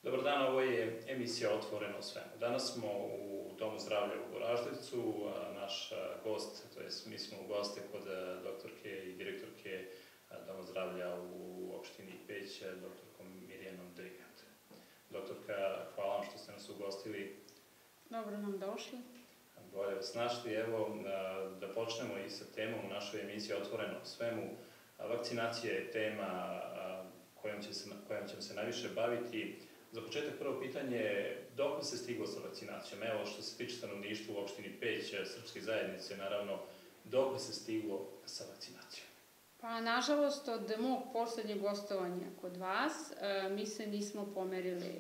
Dobar dan, ovo je emisija Otvoreno svemu. Danas smo u Domu zdravlja u Goraždevcu. Naš gost, to jest mi smo u goste kod doktorke i direktorke Doma zdravlja u opštini Peć, doktorkom Mirjanom Drigat. Doktorka, hvala vam što ste nas ugostili. Dobro nam došli. Bolje vas našli. Evo, da počnemo i sa temom u našoj emisiji Otvoreno svemu. Vakcinacija je tema kojom ćemo se najviše baviti. Za početak prvo pitanje, dok se stiglo sa vakcinacijom? Evo, što se tiče stanovništva u opštini Peć, srpske zajednice, naravno, dok se stiglo sa vakcinacijom? Pa, nažalost, od mog poslednjeg gostovanja kod vas, mi se nismo pomerili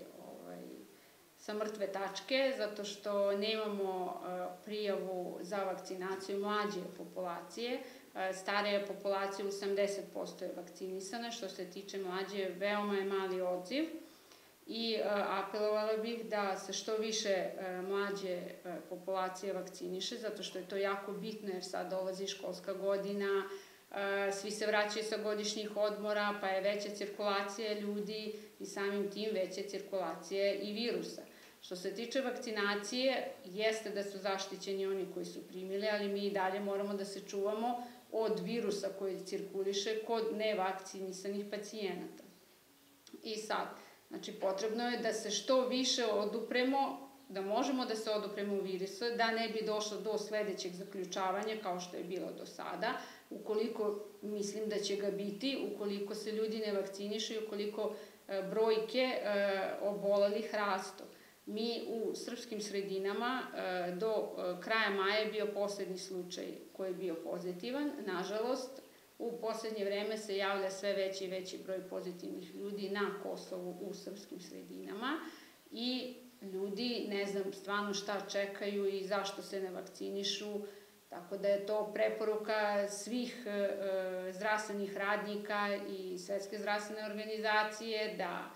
sa mrtve tačke, zato što nemamo prijavu za vakcinaciju mlađe populacije. Starija populacija, 80% je vakcinisana, što se tiče mlađe, veoma je mali odziv. I apelovala bih da se što više mlađe populacije vakciniše, zato što je to jako bitno, jer sad dolazi školska godina, svi se vraćaju sa godišnjih odmora, pa je veća cirkulacija ljudi i samim tim veća cirkulacija i virusa. Što se tiče vakcinacije, jeste da su zaštićeni oni koji su primili, ali mi i dalje moramo da se čuvamo od virusa koji cirkuliše kod nevakcinisanih pacijenata. I sad, znači, potrebno je da se što više odupremo, da možemo da se odupremo virusa, da ne bi došlo do sledećeg zaključavanja kao što je bilo do sada, ukoliko, mislim da će ga biti, ukoliko se ljudi ne vakcinišu i ukoliko brojke obolelih rastu. Mi u srpskim sredinama do kraja maja je bio poslednji slučaj koji je bio pozitivan. Nažalost, u poslednje vreme se javlja sve veći i veći broj pozitivnih ljudi na Kosovu u srpskim sredinama i ljudi ne znam stvarno šta čekaju i zašto se ne vakcinišu, tako da je to preporuka svih zdravstvenih radnika i Svetske zdravstvene organizacije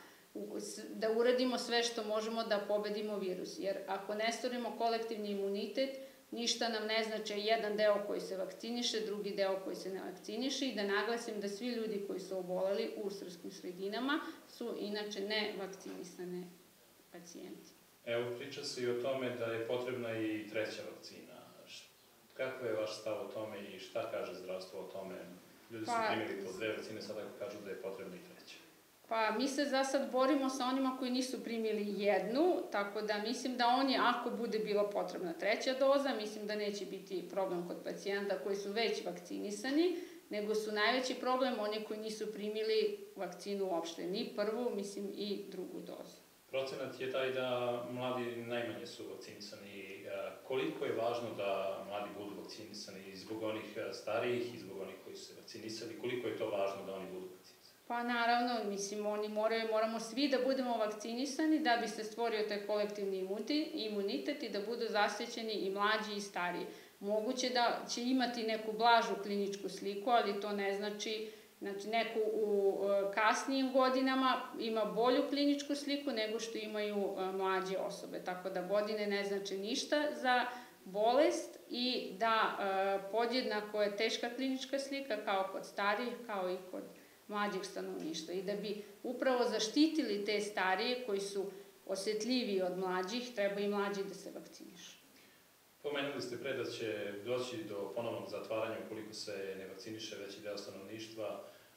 da uradimo sve što možemo da pobedimo virus, jer ako ne stvorimo kolektivni imunitet, ništa nam ne znači jedan deo koji se vakciniše, drugi deo koji se ne vakciniše i da naglasim da svi ljudi koji su oboleli u srpskim sredinama su inače nevakcinisane pacijenti. Evo, priča se i o tome da je potrebna i treća vakcina. Kako je vaš stav o tome i šta kaže zdravstvo o tome? Ljudi su primili po 2 vakcine, sada kažu da je potrebna i treća. Pa mi se za sad borimo sa onima koji nisu primili jednu, tako da mislim da oni, ako bude bilo potrebna treća doza, mislim da neće biti problem kod pacijenta koji su već vakcinisani, nego su najveći problem oni koji nisu primili vakcinu uopšte, ni prvu, mislim i drugu dozu. Procenat je taj da mladi najmanje su vakcinisani. Koliko je važno da mladi budu vakcinisani zbog onih starijih i zbog onih koji su se vakcinisali? Koliko je to važno da oni budu vakcinisani? Pa naravno, mislim, oni moramo svi da budemo vakcinisani da bi se stvorio taj kolektivni imunitet i da budu zaštićeni i mlađi i stariji. Moguće da će imati neku blažu kliničku sliku, ali to ne znači neko u kasnijim godinama ima bolju kliničku sliku nego što imaju mlađe osobe. Tako da godine ne znači ništa za bolest i da podjednako je teška klinička slika kao kod starijih, kao i kod mlađeg stanovništva. I da bi upravo zaštitili te starije koji su osetljiviji od mlađih, treba i mlađi da se vakcinišu. Pomenuli ste pre da će doći do ponovnog zatvaranja ukoliko se ne vakciniše veći deo stanovništva.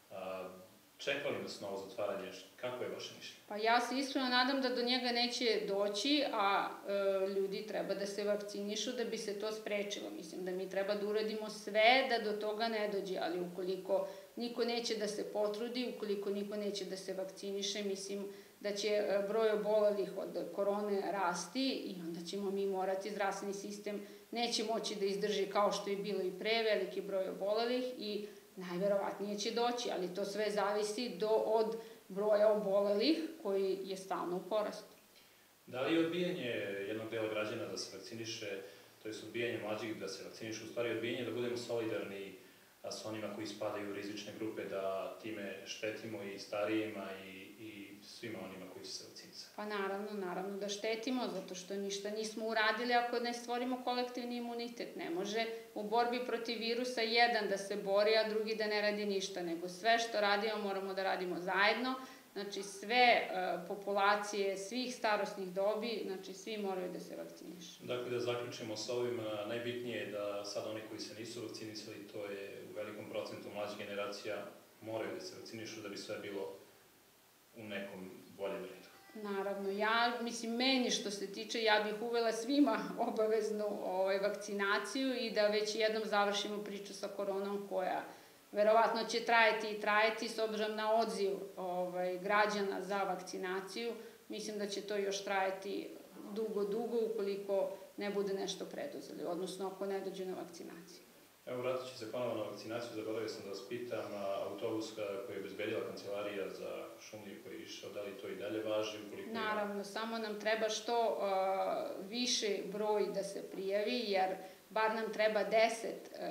Čeka li nas novo zatvaranje? Kako je vaše mišljenje? Pa ja se iskreno nadam da do njega neće doći, a ljudi treba da se vakcinišu da bi se to sprečilo. Mislim da mi treba da uradimo sve da do toga ne dođe, ali ukoliko niko neće da se potrudi, ukoliko niko neće da se vakciniše, mislim da će broj obolelih od korone rasti i onda ćemo mi morati, zdravstveni sistem neće moći da izdrži kao što je bilo i pre, veliki broj obolelih i najverovatnije će doći, ali to sve zavisi od broja obolelih koji je stalno u porastu. Da li je odbijanje jednog dela građana da se vakciniše, to je odbijanje mlađih da se vakciniše, u stvari odbijanje da budemo solidarni sa onima koji spadaju u rizične grupe, da time štetimo i starijima i svima onima koji su se vakcinisali? Pa naravno da štetimo, zato što ništa nismo uradili ako ne stvorimo kolektivni imunitet. Ne može u borbi protiv virusa jedan da se bori, a drugi da ne radi ništa, nego sve što radimo moramo da radimo zajedno, znači sve populacije, svih starosnih dobi, znači svi moraju da se vakcinišu. Dakle, da zaključimo s ovim, najbitnije je da sad oni koji se nisu vakcinisali, to je u velikom procentu mlađih generacija, moraju da se vakcinišu da bi sve bilo u nekom boljem redu. Naravno, meni što se tiče, ja bih uvela svima obaveznu vakcinaciju i da već jednom završimo priču sa koronom koja verovatno će trajati i trajati s obzirom na odziv građana za vakcinaciju. Mislim da će to još trajati dugo ukoliko ne bude nešto preduzeli, odnosno ako ne dođe na vakcinaciju. Evo, vratit ću se ponovo na vakcinaciju, zaboravio sam da vas pitam, autobus koji je obezbedila Kancelarija za Kuršumliju koji je išao, da li to i dalje važi? Naravno, samo nam treba što više broj da se prijavi, jer bar nam treba 10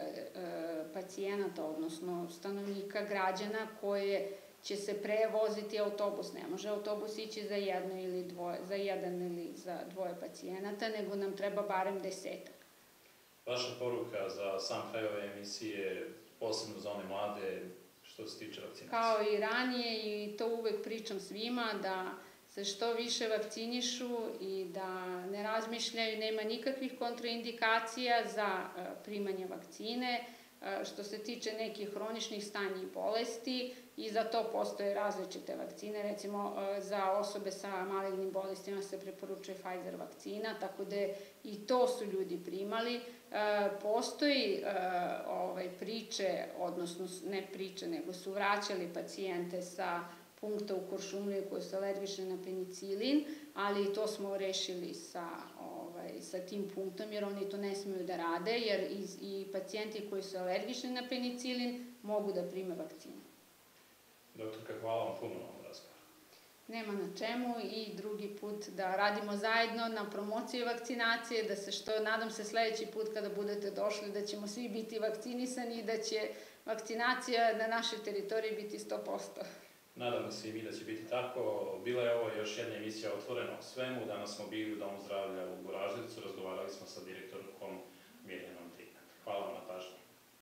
pacijenata, odnosno stanovnika, građana koje će se prevoziti autobus. Ne može autobus ići za jedan ili za dvoje pacijenata, nego nam treba barem 10. Vaša poruka za sam kraj ove emisije, posebno za one mlade, što se tiče vakcinacije? Kao i ranije, i to uvek pričam svima, da se što više vakcinišu i da ne razmišljaju, nema nikakvih kontraindikacija za primanje vakcine. Što se tiče nekih hroničnih stanja i bolesti, i za to postoje različite vakcine. Recimo, za osobe sa malignim bolestima se preporučuje Pfizer vakcina, tako da i to su ljudi primali. Postoji priče, odnosno ne priče, nego su vraćali pacijente sa punkta u Kuršumliji koji su alergični na penicilin, ali to smo rešili sa tim punktom, jer oni to ne smeju da rade, jer i pacijenti koji su alergični na penicilin mogu da prime vakcinu. Doktorka, hvala vam puno na ovom razgovoru. Nema na čemu, i drugi put da radimo zajedno na promociji vakcinacije, da se nadam se sledeći put kada budete došli da ćemo svi biti vakcinisani i da će vakcinacija na našoj teritoriji biti 100%. Nadamo se i mi da će biti tako. Bila je ovo još jedna emisija Otvoreno o svemu. Danas smo bili u Domu zdravlja u Goraždevcu, razgovarali smo sa direktorkom Mirjanom Trinak. Hvala vam na pažnji.